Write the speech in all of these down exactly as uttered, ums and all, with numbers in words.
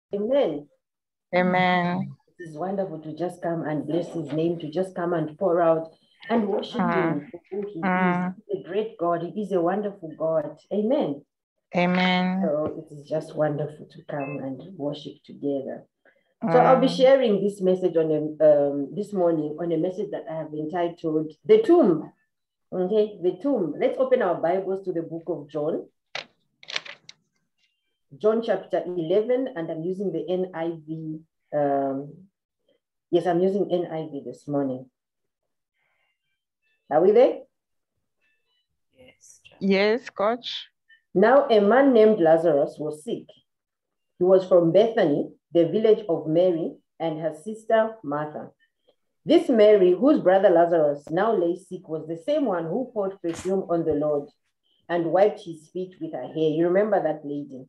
Amen. Amen. It is wonderful to just come and bless his name, to just come and pour out and worship Mm. him for who he Mm. is. He's a great God. He is a wonderful God. Amen. Amen. So it is just wonderful to come and worship together. So I'll be Mm. sharing this message on a, um, this morning on a message that I have entitled The Tomb. Okay, the tomb. Let's open our Bibles to the book of John. John chapter eleven, and I'm using the N I V. Um, yes, I'm using N I V this morning. Are we there? Yes. Yes, Coach. Now a man named Lazarus was sick. He was from Bethany, the village of Mary and her sister Martha. This Mary, whose brother Lazarus now lay sick, was the same one who poured perfume on the Lord and wiped his feet with her hair. You remember that lady?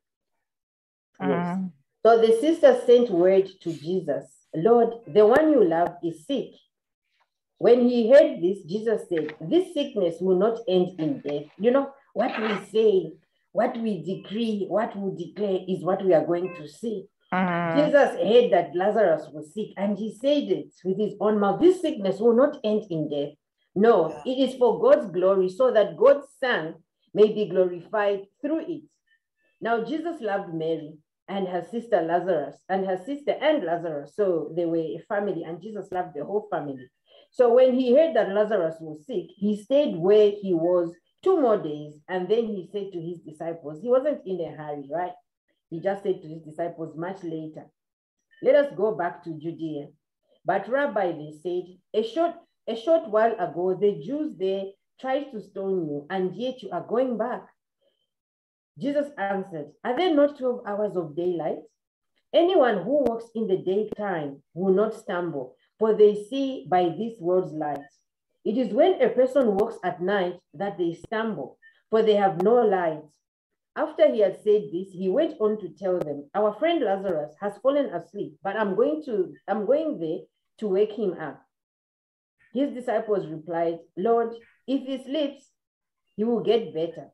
Yes. Mm. So the sister sent word to Jesus, Lord, the one you love is sick. When he heard this, Jesus said, this sickness will not end in death. You know, what we say, what we decree, what we declare is what we are going to see. Mm. Jesus heard that Lazarus was sick and he said it with his own mouth. This sickness will not end in death. No, it is for God's glory so that God's Son may be glorified through it. Now, Jesus loved Mary and her sister Lazarus and her sister and Lazarus. So they were a family and Jesus loved the whole family. So when he heard that Lazarus was sick, he stayed where he was two more days. And then he said to his disciples, he wasn't in a hurry, right? He just said to his disciples much later, let us go back to Judea. But Rabbi, they said, a short, a short while ago, the Jews there tried to stone you, and yet you are going back. Jesus answered, are there not twelve hours of daylight? Anyone who walks in the daytime will not stumble, for they see by this world's light. It is when a person walks at night that they stumble, for they have no light. After he had said this, he went on to tell them, our friend Lazarus has fallen asleep, but I'm going to, I'm going there to wake him up. His disciples replied, Lord, if he sleeps, he will get better.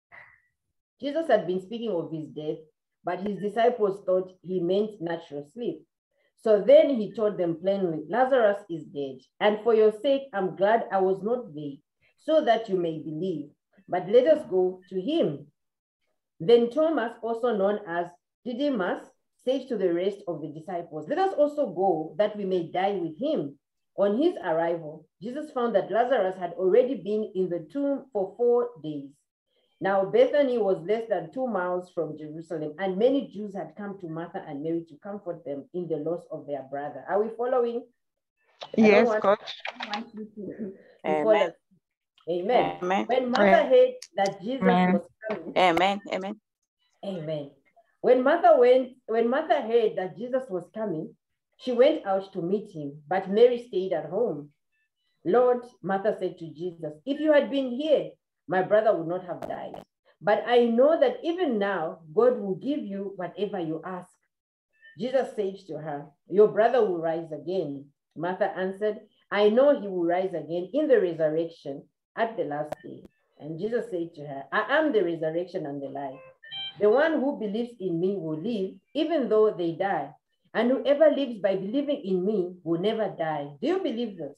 Jesus had been speaking of his death, but his disciples thought he meant natural sleep. So then he told them plainly, Lazarus is dead, and for your sake, I'm glad I was not there, so that you may believe. But let us go to him. Then Thomas, also known as Didymus, said to the rest of the disciples, let us also go that we may die with him. On his arrival, Jesus found that Lazarus had already been in the tomb for four days. Now Bethany was less than two miles from Jerusalem, and many Jews had come to Martha and Mary to comfort them in the loss of their brother. Are we following? Yes, want, Coach. I don't want you to, to Amen. follow. Amen. Amen. When Martha Amen. heard that Jesus Amen. was coming, Amen. Amen. Amen. When Martha went, when Martha heard that Jesus was coming, she went out to meet him, but Mary stayed at home. Lord, Martha said to Jesus, if you had been here, my brother would not have died. But I know that even now, God will give you whatever you ask. Jesus said to her, your brother will rise again. Martha answered, I know he will rise again in the resurrection at the last day. And Jesus said to her, I am the resurrection and the life. The one who believes in me will live, even though they die. And whoever lives by believing in me will never die. Do you believe this?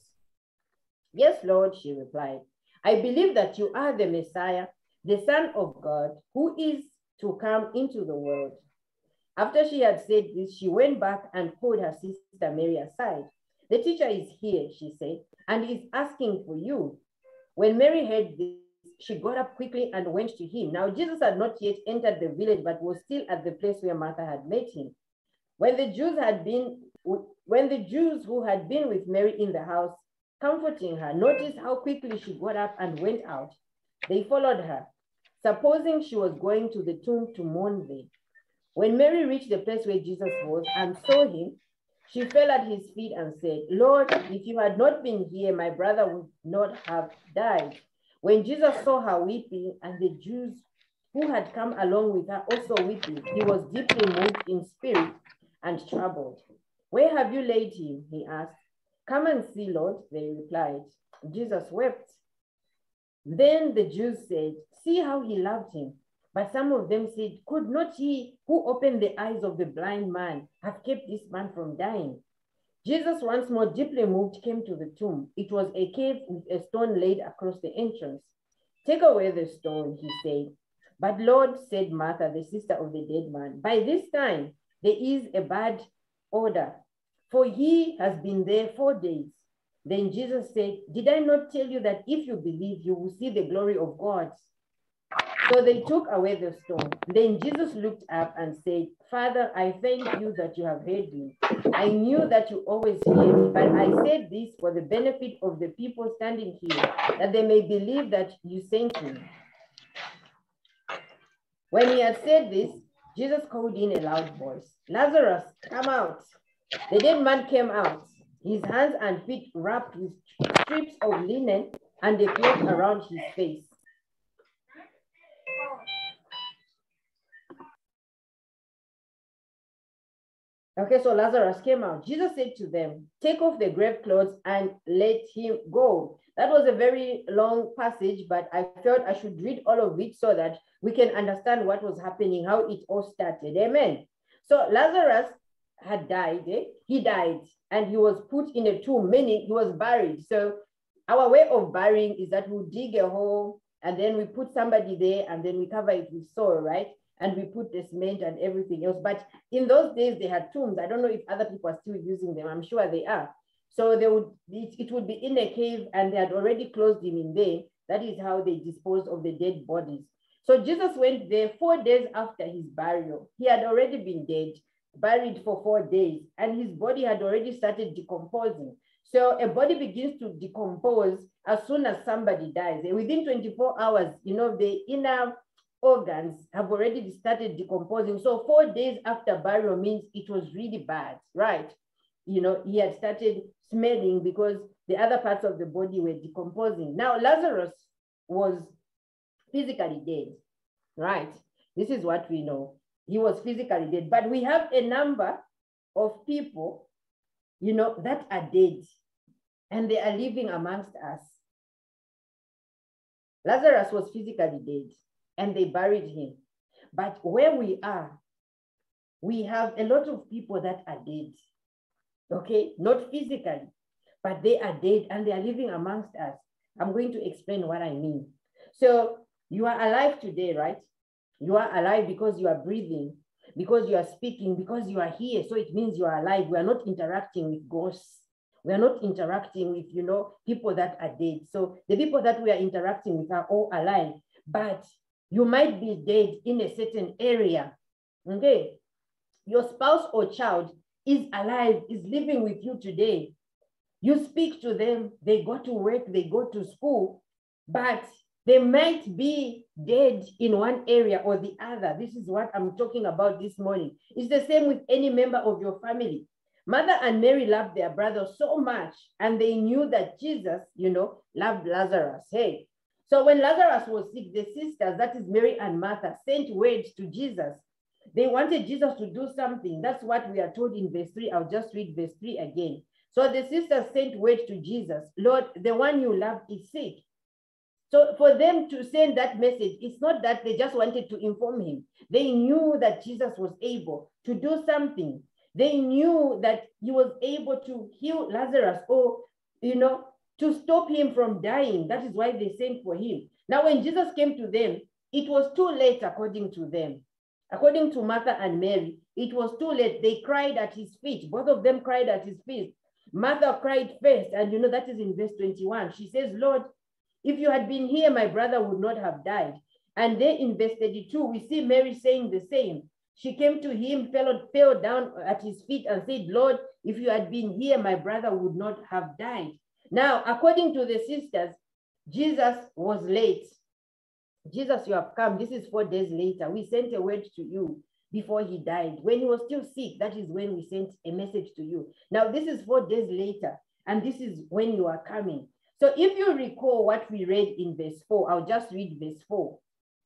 Yes, Lord, she replied. I believe that you are the Messiah, the Son of God, who is to come into the world. After she had said this, she went back and called her sister Mary aside. The teacher is here, she said, and is asking for you. When Mary heard this, she got up quickly and went to him. Now Jesus had not yet entered the village, but was still at the place where Martha had met him. When the Jews had been, when the Jews who had been with Mary in the house, comforting her, noticed how quickly she got up and went out, they followed her, supposing she was going to the tomb to mourn there. When Mary reached the place where Jesus was and saw him, she fell at his feet and said, Lord, if you had not been here, my brother would not have died. When Jesus saw her weeping and the Jews who had come along with her also weeping, he was deeply moved in spirit and troubled. Where have you laid him? He asked. Come and see, Lord, they replied. Jesus wept. Then the Jews said, see how he loved him. But some of them said, could not he who opened the eyes of the blind man have kept this man from dying? Jesus, once more deeply moved, came to the tomb. It was a cave with a stone laid across the entrance. Take away the stone, he said. But Lord, said Martha, the sister of the dead man, by this time there is a bad odor, for he has been there four days. Then Jesus said, did I not tell you that if you believe, you will see the glory of God? So they took away the stone. Then Jesus looked up and said, Father, I thank you that you have heard me. I knew that you always hear me, but I said this for the benefit of the people standing here, that they may believe that you sent me. When he had said this, Jesus called in a loud voice, Lazarus, come out. The dead man came out, his hands and feet wrapped with strips of linen and a cloth around his face. Okay, so Lazarus came out. Jesus said to them, take off the grave clothes and let him go. That was a very long passage, but I felt I should read all of it so that we can understand what was happening, how it all started. Amen. So Lazarus had died. Eh? He died and he was put in a tomb, meaning he was buried. So our way of burying is that we dig a hole and then we put somebody there and then we cover it with soil, right? And we put the cement and everything else. But in those days, they had tombs. I don't know if other people are still using them. I'm sure they are. So they would, it, it would be in a cave and they had already closed him in there. That is how they disposed of the dead bodies. So Jesus went there four days after his burial. He had already been dead, buried for four days, and his body had already started decomposing. So a body begins to decompose as soon as somebody dies. Within twenty-four hours, you know, the inner organs have already started decomposing. So four days after burial means it was really bad, right? You know, he had started smelling because the other parts of the body were decomposing. Now, Lazarus was physically dead, right? This is what we know. He was physically dead, but we have a number of people, you know, that are dead and they are living amongst us. Lazarus was physically dead and they buried him. But where we are, we have a lot of people that are dead, okay? Not physically, but they are dead and they are living amongst us. I'm going to explain what I mean. So you are alive today, right? You are alive because you are breathing, because you are speaking, because you are here. So it means you are alive. We are not interacting with ghosts. We are not interacting with, you know, people that are dead. So the people that we are interacting with are all alive, but you might be dead in a certain area, okay? Your spouse or child is alive, is living with you today. You speak to them, they go to work, they go to school, but they might be dead in one area or the other. This is what I'm talking about this morning. It's the same with any member of your family. Martha and Mary loved their brother so much, and they knew that Jesus, you know, loved Lazarus. Hey, so when Lazarus was sick, the sisters, that is Mary and Martha, sent word to Jesus. They wanted Jesus to do something. That's what we are told in verse three. I'll just read verse three again. So the sisters sent word to Jesus, Lord, the one you love is sick. So for them to send that message, it's not that they just wanted to inform him. They knew that Jesus was able to do something. They knew that he was able to heal Lazarus or, you know, to stop him from dying. That is why they sent for him. Now, when Jesus came to them, it was too late according to them. According to Martha and Mary, it was too late. They cried at his feet. Both of them cried at his feet. Martha cried first, and you know, that is in verse twenty-one. She says, Lord, if you had been here, my brother would not have died. And then in verse thirty-two, we see Mary saying the same. She came to him, fell, fell down at his feet and said, Lord, if you had been here, my brother would not have died. Now, according to the sisters, Jesus was late. Jesus, you have come. This is four days later. We sent a word to you before he died. When he was still sick, that is when we sent a message to you. Now, this is four days later, and this is when you are coming. So if you recall what we read in verse four, I'll just read verse four.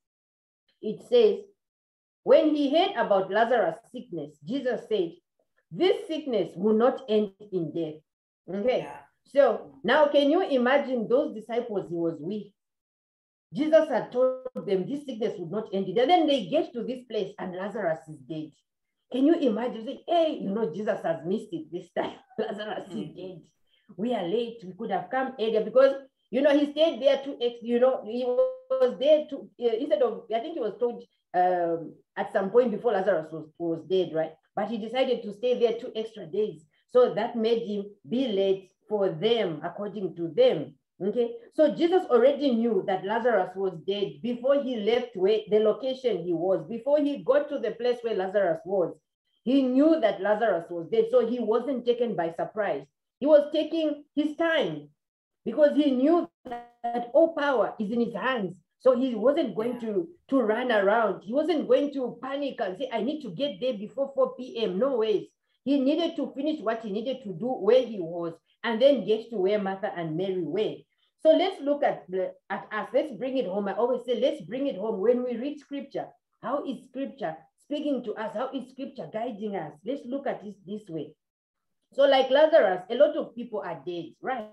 It says, when he heard about Lazarus' sickness, Jesus said, this sickness will not end in death. Okay. Yeah. So now can you imagine those disciples he was with? Jesus had told them this sickness would not end it. And then they get to this place and Lazarus is dead. Can you imagine? Say, hey, you know, Jesus has missed it this time. Lazarus is dead. We are late. We could have come earlier because, you know, he stayed there to, you know, he was there to, uh, instead of, I think he was told um, at some point before Lazarus was, was dead, right? But he decided to stay there two extra days. So that made him be late for them, according to them. Okay, so Jesus already knew that Lazarus was dead before he left where the location he was, before he got to the place where Lazarus was. He knew that Lazarus was dead, so he wasn't taken by surprise. He was taking his time because he knew that all power is in his hands. So he wasn't going to, to run around. He wasn't going to panic and say, I need to get there before four p m No ways. He needed to finish what he needed to do where he was and then get to where Martha and Mary were. So let's look at, at us. Let's bring it home. I always say, let's bring it home. When we read scripture, how is scripture speaking to us? How is scripture guiding us? Let's look at this this way. So like Lazarus, a lot of people are dead, right?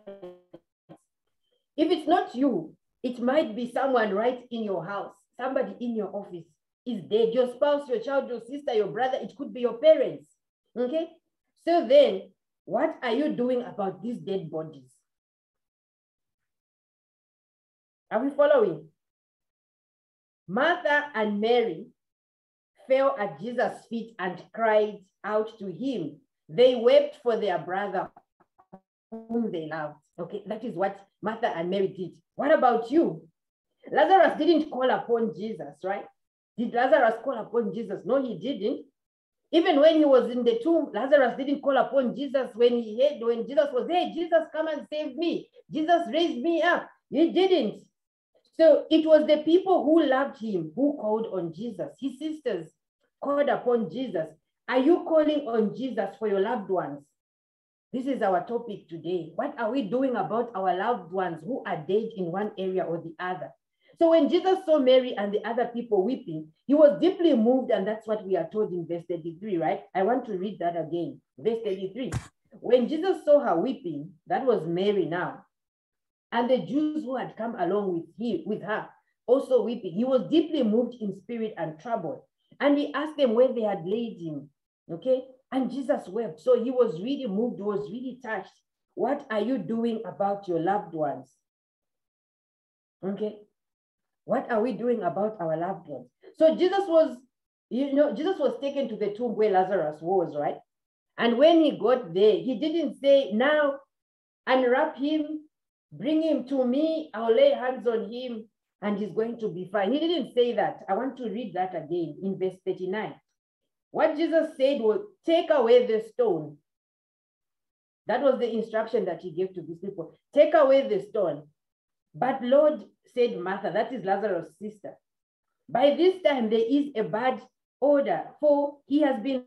If it's not you, it might be someone right in your house, somebody in your office is dead, your spouse, your child, your sister, your brother, it could be your parents, okay? So then, what are you doing about these dead bodies? Are we following? Martha and Mary fell at Jesus' feet and cried out to him. They wept for their brother whom they loved. Okay, that is what Martha and Mary did. What about you? Lazarus didn't call upon Jesus, right? Did Lazarus call upon Jesus? No, he didn't. Even when he was in the tomb, Lazarus didn't call upon Jesus when he heard, when Jesus was, hey, Jesus, come and save me. Jesus raised me up. He didn't. So it was the people who loved him who called on Jesus. His sisters called upon Jesus. Are you calling on Jesus for your loved ones? This is our topic today. What are we doing about our loved ones who are dead in one area or the other? So when Jesus saw Mary and the other people weeping, he was deeply moved, and that's what we are told in verse thirty-three, right? I want to read that again. Verse thirty-three. When Jesus saw her weeping, that was Mary now, and the Jews who had come along with, he, with her also weeping, he was deeply moved in spirit and troubled. And he asked them where they had laid him, okay? And Jesus wept. So he was really moved, was really touched. What are you doing about your loved ones? Okay? What are we doing about our loved ones? So Jesus was, you know, Jesus was taken to the tomb where Lazarus was, right? And when he got there, he didn't say, now unwrap him, bring him to me, I'll lay hands on him, and he's going to be fine. He didn't say that. I want to read that again in verse thirty-nine. What Jesus said was, take away the stone. That was the instruction that he gave to these people. Take away the stone. But Lord, said Martha, that is Lazarus' sister, by this time there is a bad odor, for he has been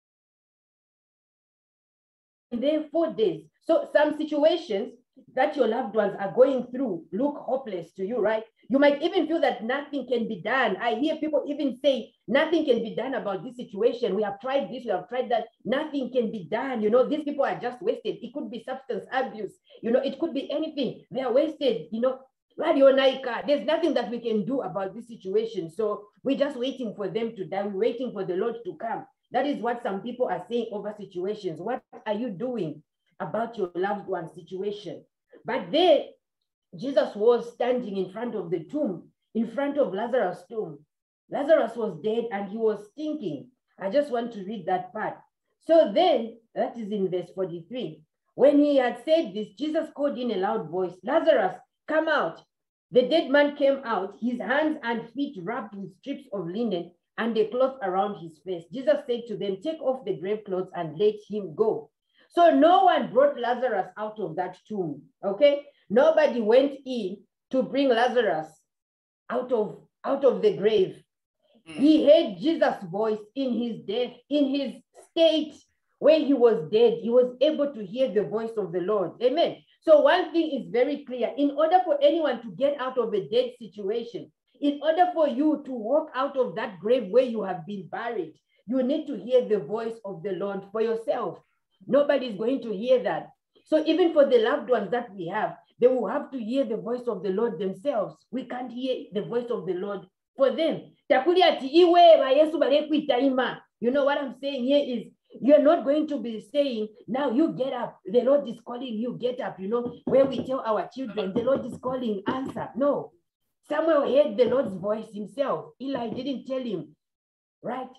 there four days. So some situations that your loved ones are going through look hopeless to you, right? You might even feel that nothing can be done. I hear people even say, nothing can be done about this situation. We have tried this, we have tried that. Nothing can be done. You know, these people are just wasted. It could be substance abuse. You know, it could be anything. They are wasted. You know, there's nothing that we can do about this situation. So we're just waiting for them to die. We're waiting for the Lord to come. That is what some people are saying over situations. What are you doing about your loved one's situation? But there, Jesus was standing in front of the tomb, in front of Lazarus' tomb. Lazarus was dead and he was stinking. I just want to read that part. So then, that is in verse forty-three. When he had said this, Jesus called in a loud voice, Lazarus, come out. The dead man came out, his hands and feet wrapped with strips of linen and a cloth around his face. Jesus said to them, take off the grave clothes and let him go. So no one brought Lazarus out of that tomb, okay? Nobody went in to bring Lazarus out of, out of the grave. He heard Jesus' voice in his death, in his state where he was dead. He was able to hear the voice of the Lord. Amen. So one thing is very clear. In order for anyone to get out of a dead situation, in order for you to walk out of that grave where you have been buried, you need to hear the voice of the Lord for yourself. Nobody's going to hear that. So even for the loved ones that we have, they will have to hear the voice of the Lord themselves. We can't hear the voice of the Lord for them. You know what I'm saying here is, you're not going to be saying, now you get up, the Lord is calling you, get up, you know, where we tell our children, the Lord is calling, answer. No. Samuel heard the Lord's voice himself. Eli didn't tell him, right?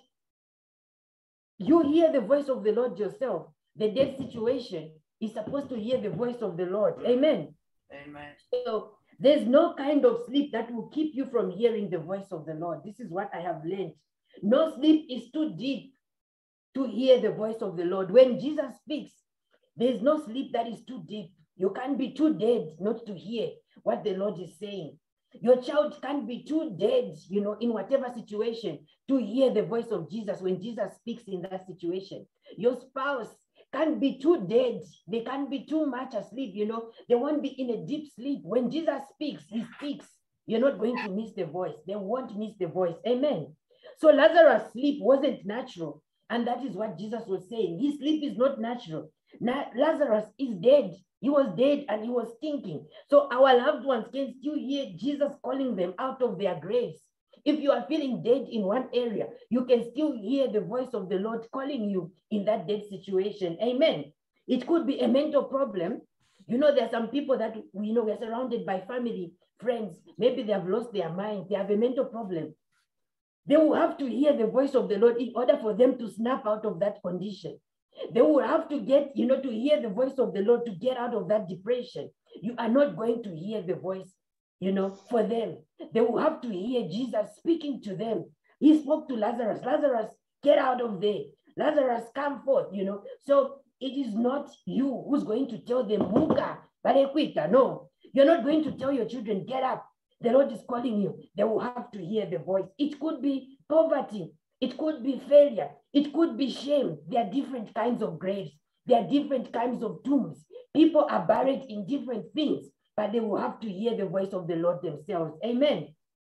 You hear the voice of the Lord yourself. The dead situation is supposed to hear the voice of the Lord. Amen. Amen. So there's no kind of sleep that will keep you from hearing the voice of the Lord. This is what I have learned. No sleep is too deep to hear the voice of the Lord. When Jesus speaks, there's no sleep that is too deep. You can't be too dead not to hear what the Lord is saying. Your child can't be too dead, you know, in whatever situation to hear the voice of Jesus when Jesus speaks in that situation. Your spouse can't be too dead. They can't be too much asleep, you know. They won't be in a deep sleep. When Jesus speaks, he speaks. You're not going to miss the voice. They won't miss the voice. Amen. So Lazarus' sleep wasn't natural. And that is what Jesus was saying. His sleep is not natural. Now, Lazarus is dead. He was dead and he was thinking. So our loved ones can still hear Jesus calling them out of their graves. If you are feeling dead in one area, you can still hear the voice of the Lord calling you in that dead situation. Amen. It could be a mental problem. You know, there are some people that, you know, we're surrounded by family, friends. Maybe they have lost their mind. They have a mental problem. They will have to hear the voice of the Lord in order for them to snap out of that condition. They will have to get, you know, to hear the voice of the Lord to get out of that depression. You are not going to hear the voice, you know, for them. They will have to hear Jesus speaking to them. He spoke to Lazarus. Lazarus, get out of there. Lazarus, come forth, you know. So it is not you who's going to tell them, Muka, Barekwita. No, you're not going to tell your children, get up. The Lord is calling you. They will have to hear the voice. It could be poverty. It could be failure. It could be shame. There are different kinds of graves. There are different kinds of tombs. People are buried in different things, but they will have to hear the voice of the Lord themselves. Amen.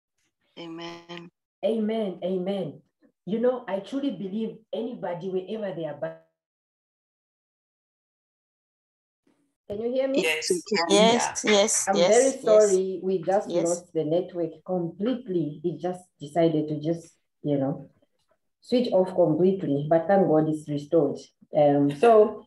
Amen. Amen. Amen. You know, I truly believe anybody, wherever they are buried. Can you hear me? Yes, we can. Yes, yeah. yes, I'm yes, very sorry. Yes. We just yes. lost the network completely. It just decided to just, you know, switch off completely, but thank God it's restored. Um, so,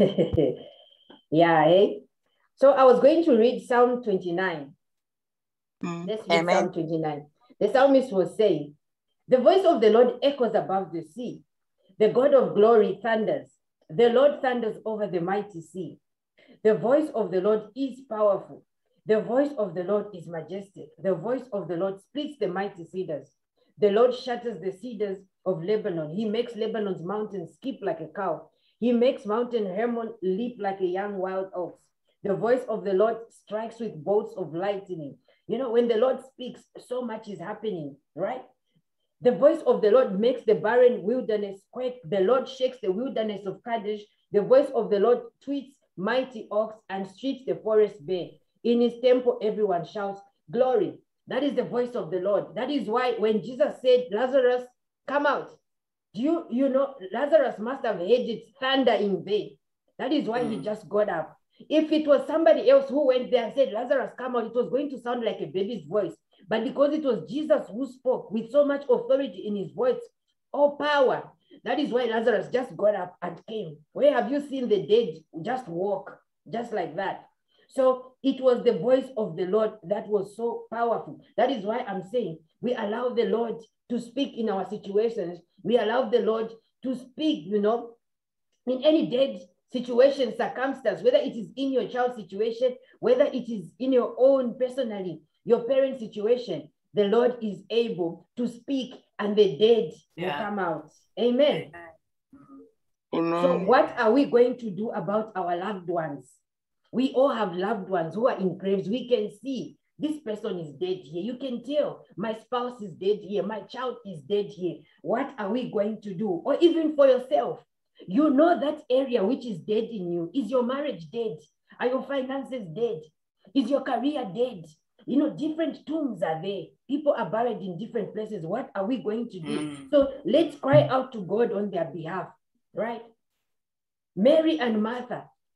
yeah, hey. So I was going to read Psalm twenty-nine. Mm. Let's read Amen. Psalm twenty-nine. The psalmist was saying, the voice of the Lord echoes above the sea. The God of glory thunders. The Lord thunders over the mighty sea. The voice of the Lord is powerful. The voice of the Lord is majestic. The voice of the Lord splits the mighty cedars. The Lord shatters the cedars of Lebanon. He makes Lebanon's mountains skip like a cow. He makes Mountain Hermon leap like a young wild ox. The voice of the Lord strikes with bolts of lightning. You know, when the Lord speaks, so much is happening, right? The voice of the Lord makes the barren wilderness quake. The Lord shakes the wilderness of Kadesh. The voice of the Lord tweets mighty oaks and strips the forest bare. In his temple, everyone shouts, glory. That is the voice of the Lord. That is why when Jesus said, Lazarus, come out, you, you know, Lazarus must have heard it thunder in there. That is why mm. he just got up. If it was somebody else who went there and said, Lazarus, come out, it was going to sound like a baby's voice. But because it was Jesus who spoke with so much authority in his voice, all power, that is why Lazarus just got up and came. Where have you seen the dead just walk, just like that? So it was the voice of the Lord that was so powerful. That is why I'm saying we allow the Lord to speak in our situations. We allow the Lord to speak, you know, in any dead situation, circumstance, whether it is in your child's situation, whether it is in your own personally, your parent situation, the Lord is able to speak and the dead yeah. will come out. Amen. Amen. So what are we going to do about our loved ones? We all have loved ones who are in graves. We can see this person is dead here. You can tell my spouse is dead here. My child is dead here. What are we going to do? Or even for yourself, you know that area which is dead in you. Is your marriage dead? Are your finances dead? Is your career dead? You know, different tombs are there. People are buried in different places. What are we going to do? Mm. So let's cry out to God on their behalf, right? Mary and Martha,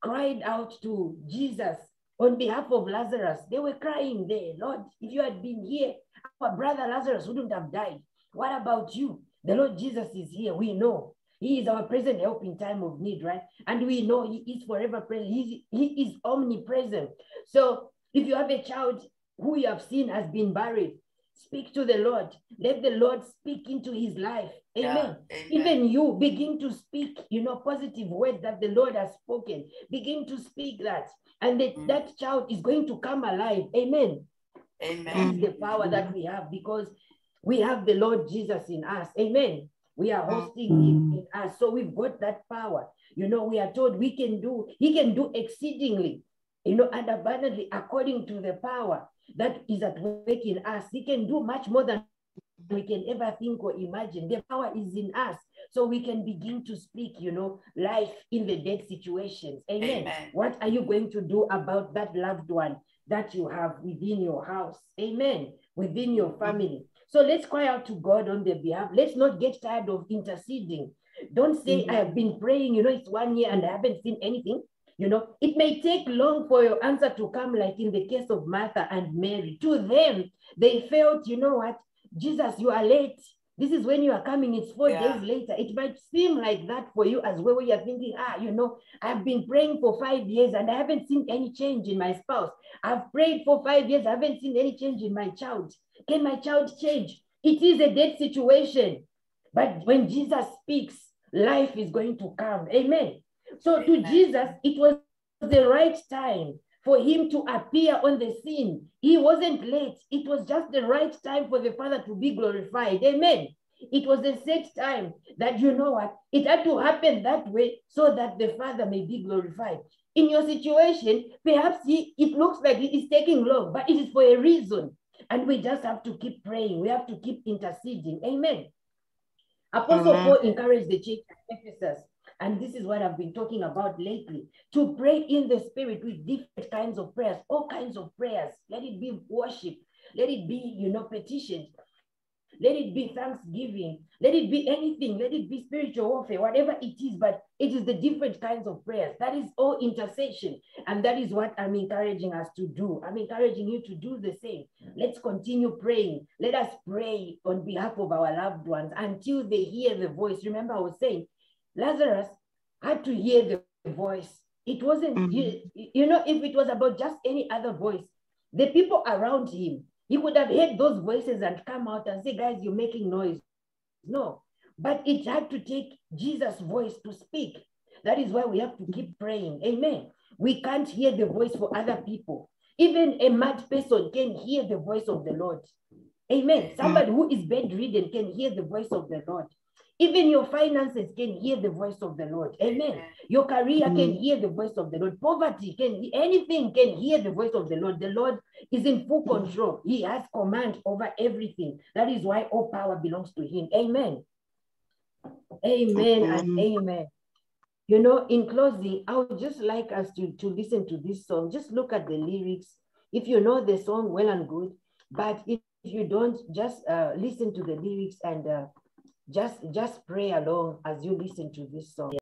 cried out to Jesus on behalf of Lazarus. They were crying there, Lord, if you had been here, our brother Lazarus wouldn't have died. What about you? The Lord Jesus is here. We know he is our present help in time of need, right? And we know he is forever present. He, he is omnipresent. So if you have a child who you have seen has been buried, speak to the Lord. Let the Lord speak into his life. Amen. Yeah, amen. Even you begin to speak, you know, positive words that the Lord has spoken. Begin to speak that. And that, mm. that child is going to come alive. Amen. Amen. That is the power that we have because we have the Lord Jesus in us. Amen. We are hosting him in us. So we've got that power. You know, we are told we can do, he can do exceedingly, you know, and abundantly according to the power that is at work in us. He can do much more than we can ever think or imagine. The power is in us. So we can begin to speak, you know, life in the dead situations. Amen. Amen. What are you going to do about that loved one that you have within your house? Amen. Within your family. So let's cry out to God on their behalf. Let's not get tired of interceding. Don't say, mm-hmm. I have been praying, you know, it's one year and I haven't seen anything. You know, it may take long for your answer to come, like in the case of Martha and Mary. To them, they felt, you know what, Jesus, you are late. This is when you are coming. It's four yeah. days later. It might seem like that for you as well, where you're thinking, ah, you know, I've been praying for five years and I haven't seen any change in my spouse. I've prayed for five years. I haven't seen any change in my child. Can my child change? It is a dead situation. But when Jesus speaks, life is going to come. Amen. So Amen. To Jesus, it was the right time for him to appear on the scene. He wasn't late. It was just the right time for the Father to be glorified. Amen. It was the set time that, you know what, it had to happen that way so that the Father may be glorified. In your situation, perhaps he, it looks like it is taking long, but it is for a reason. And we just have to keep praying. We have to keep interceding. Amen. Apostle Amen. Paul encouraged the church at Ephesus, and this is what I've been talking about lately, to pray in the spirit with different kinds of prayers, all kinds of prayers. Let it be worship. Let it be, you know, petitions. Let it be thanksgiving. Let it be anything. Let it be spiritual warfare, whatever it is, but it is the different kinds of prayers. That is all intercession. And that is what I'm encouraging us to do. I'm encouraging you to do the same. Let's continue praying. Let us pray on behalf of our loved ones until they hear the voice. Remember, I was saying, Lazarus had to hear the voice. It wasn't, mm-hmm. you, you know, if it was about just any other voice, the people around him, he would have heard those voices and come out and say, guys, you're making noise. No, but it had to take Jesus' voice to speak. That is why we have to keep praying. Amen. We can't hear the voice for other people. Even a mad person can hear the voice of the Lord. Amen. Somebody who is bedridden can hear the voice of the Lord. Even your finances can hear the voice of the Lord. Amen. Your career mm. can hear the voice of the Lord. Poverty can, anything can hear the voice of the Lord. The Lord is in full control. He has command over everything. That is why all power belongs to him. Amen. Amen mm. and amen. You know, in closing, I would just like us to, to listen to this song. Just look at the lyrics. If you know the song, well and good. But if you don't, just uh, listen to the lyrics and uh, Just, just pray along as you listen to this song.